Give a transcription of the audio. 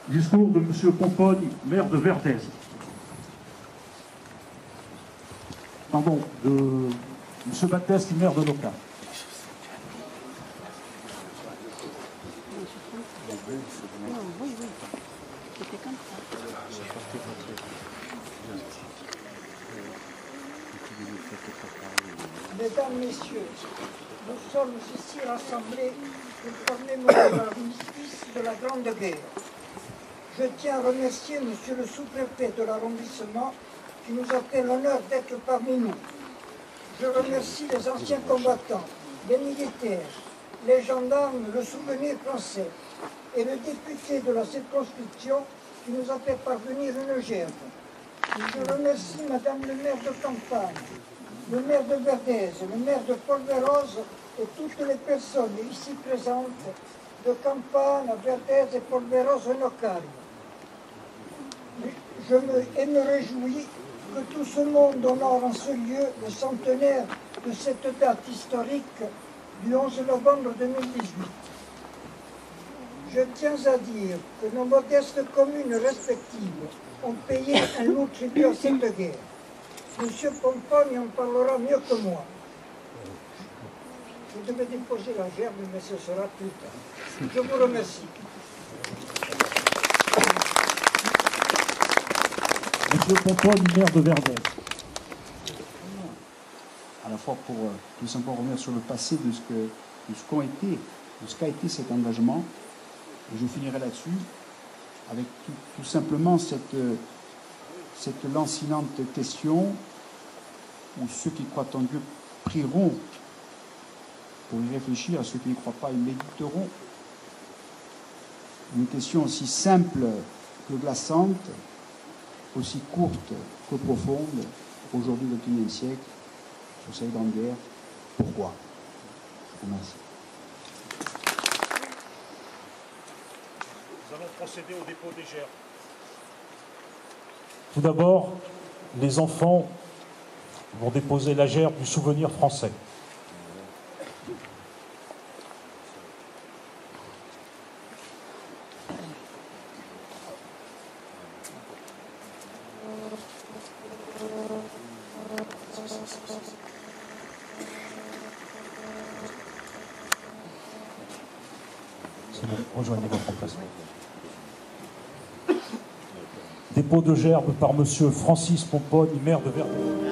Discours de M. Pomponne, maire de Verdez. Pardon, de M. Batteste, maire de Loca. Mesdames, Messieurs, nous sommes ici rassemblés pour commémorer l'armistice de la Grande Guerre. Je tiens à remercier Monsieur le sous-préfet de l'arrondissement qui nous a fait l'honneur d'être parmi nous. Je remercie les anciens combattants, les militaires, les gendarmes, le souvenir français et le député de la circonscription qui nous a fait parvenir une gerbe. Je remercie Madame le maire de Campagne, le maire de Verdez, le maire de Polverose et toutes les personnes ici présentes de Campagne, Verdez et Polverose Nocario. Je me réjouis que tout ce monde honore en ce lieu le centenaire de cette date historique du 11 novembre 2018. Je tiens à dire que nos modestes communes respectives ont payé un lourd tribut à cette guerre. Monsieur Pomponne en parlera mieux que moi. Je devais déposer la gerbe, mais ce sera plus tard. Je vous remercie. Monsieur Pomponne, maire de Verdez. À la fois pour tout simplement revenir sur le passé de ce qu'a été cet engagement. Et je finirai là-dessus avec tout simplement cette lancinante question où ceux qui croient en Dieu prieront pour y réfléchir, ceux qui ne croient pas, ils méditeront. Une question aussi simple que glaçante, aussi courte que profonde, aujourd'hui du XXIe siècle, sur cette grande guerre. Pourquoi? Je vous remercie. Nous allons procéder au dépôt des gerbes. Tout d'abord, les enfants vont déposer la gerbe du souvenir français. C'est bon, rejoignez votre emplacement. Dépôt de gerbe par Monsieur Francis Pomponne, maire de Verdez.